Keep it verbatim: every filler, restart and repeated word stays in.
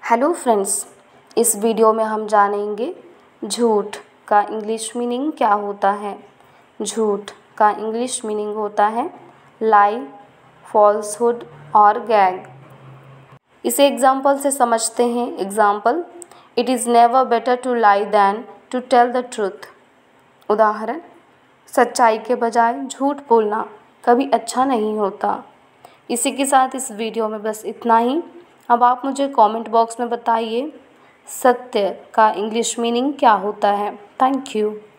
Hello friends, इस video में हम जानेंगे झूठ का इंग्लिश मीनिंग क्या होता है। झूठ का इंग्लिश मीनिंग होता है लाई, फॉल्सहुड और गैग। इसे एग्जाम्पल से समझते हैं। Example, it is never better to lie than to tell the truth. उदाहरण, सच्चाई के बजाय झूठ बोलना कभी अच्छा नहीं होता। इसी के साथ इस वीडियो में बस इतना ही। अब आप मुझे कमेंट बॉक्स में बताइए सत्य का इंग्लिश मीनिंग क्या होता है। Thank you.